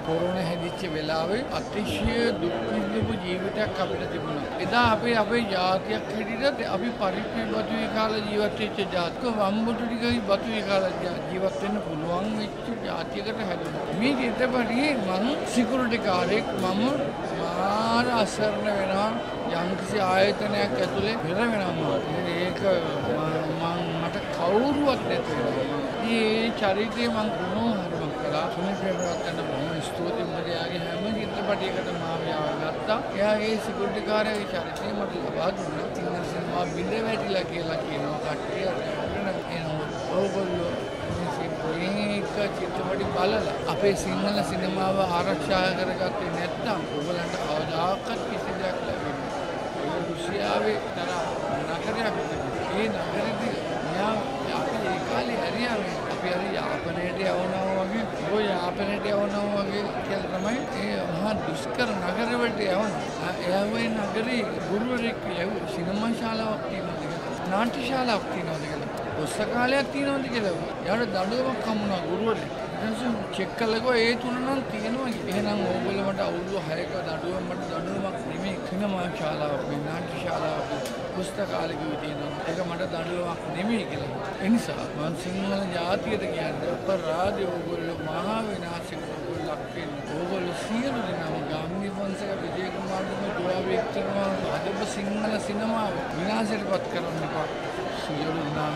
Corona හැදිච්ච වෙලාවේ අතිශය දුක් විඳපු ජීවිතයක් අපිට තිබුණා. එදා අපේ ජාතියක් හැටියට අපි පරිප්පු බතුයි කාලා ජීවත් වෙච්ච ජාතික වම්බුටු ටිකයි බතුයි කාලා ජීවත් වෙන්න පුළුවන් වෙච්ච ජාතියකට හැදුණා. මේ ඊටපස්සේ මම සිකියුරිටි කාර්යයක් මම මාර අසරණ වෙනවා. යම්කිසි ආයතනයක් ඇතුලේ පෙර වෙනවා. ඒක මට කවුරුවත් නැති වෙනවා. මේ චරිතය මම ගුණෝහරම කළා. සුනිල් ප්‍රේමරත්න බොහොම ස්තුතියි. මට යාගේ හැම චිත්‍රපටයකටම මාව ගත්තා. එයා ඒ සිකියුරිටි කාර්යයේ චරිතය මට ලබා දුන්නා. සිංහල සිනමා බිඳ වැටිලා කියලා කියනවා කට්ටිය. ඕගොල්ලෝ මේක චිත්‍රපටි බලලා අපේ සිංහල සිනමාව ආරක්ෂා කරගත්තේ නැත්නම් ඕගලන්ට කවදාකවත් කිසි දෙයක් ලැබෙන්නේ නැහැ. ඒ රුසියාවේ තරම් නගරයක් ඒ නගරෙදී අපි ඒ කාලේ හරියාවේ අපි හරි යාපනයට යවනවා වගේ ඔය යාපනයට යවනවා වගේ කියලා තමයි ඒ මහා දුෂ්කර නගරවලට යවන්නේ. එයාගේ නගරේ ගුරුවරයෙක් කියව සිනමා ශාලාවක් තියෙනවා. නාට්‍ය ශාලාවක් තියෙනවා. පුස්තකාලයක් තියෙනවද කියලා. යාට දඬුවමක් හම්බුණා ගුරුවරයෙක්. ඊටසේ චෙක් කළා ඒ තුන නම් තියෙනවා. එහෙනම් ඕගොල්ලෝ මට අවුරුදු 6ක දඬුවමක් නෙමෙයි සිනමා ශාලාවක් මේ නාට්‍ය ශාලාවක් පුස්තකාලෙක තියෙනවා. ඒක මට දඬුවමක් නෙමෙයි කියලා. ඒ නිසා මම සිංහල ජාතියට කියන්නේ අපරාධය ඕගොල්ලෝ මහා විනාශයකට ඕගොල්ලෝ ලක් වෙන්නේ. ඕගොල්ලෝ සියලු දෙනාම ගාමිණී ෆොන්සේක විජේ කුමාරතුංග ජෝයා වික්ටර්වා අදබ සිංහල සිනමාව විනාශයටපත් කරන්න එපා. සියලු දෙනාම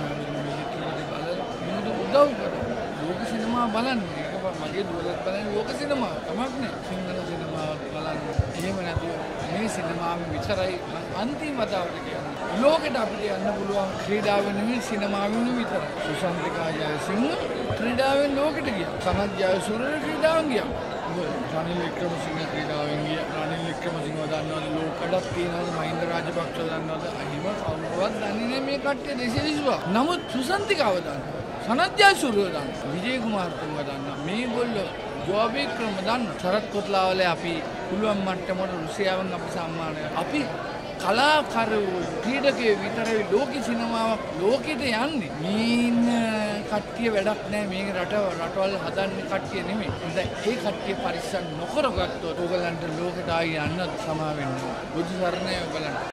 උදව් කරා. ලෝක සිනමා බලන්න. ඒක මගේ දුවලත් බලන්නේ ලෝක සිනමා. කමක් නෑ. සිංහල සිනමා බලන්න. එහෙම නැතුව මේ සිනමාව විතරයි අන්තිම වතාවට කියන්නේ. ලෝකෙට අපිට යන්න පුළුවන් ක්‍රීඩාවෙන් නෙවෙයි සිනමාවෙන් විතරයි. සුසන්තිකා ජයසිංහ ක්‍රීඩාවෙන් ලෝකෙට ගියා. සනත් ජයසූරිය ක්‍රීඩාවෙන් ගියා. රනිල් වික්‍රමසිංහ ක්‍රීඩාවෙන් ගියා. රනිල් වික්‍රමසිංහව දන්නවද ලෝකෙටත් තියෙනවද මහින්ද රාජපක්ෂ දන්නවද? අහිම කවුරුවත් දන්නේ නෑ මේ කට්ටිය 220. නමුත් සුසන්තිකාව දන්නවා. සනත් ජයසූරිය දන්නවා. විජේ කුමාරතුංග දන්නවා. මේගොල්ලෝ ජෝයා වික්‍රම දන්නවා. සරත් කොට්ලාවලේ අපි පුළුවන් මට්ටමට රුසියාවෙන් අපි සම්මානය. අපි කලාකරුවෝ ක්‍රීඩකයෝ විතරයි ලෝක සිනමාවක් ලෝකෙට යන්නේ. මේ කට්ටිය වැඩක් නැහැ. මේක රටවල් හදන්නේ කට්ටිය නෙමෙයි. ඒ කට්ටිය පරිස්සම් නොකරගත්තොත් ඕගලන්ට ලෝකෙට ආයි යන්න සමා වෙන්නේ. බුදු සරණයි ඔයගලන්ට.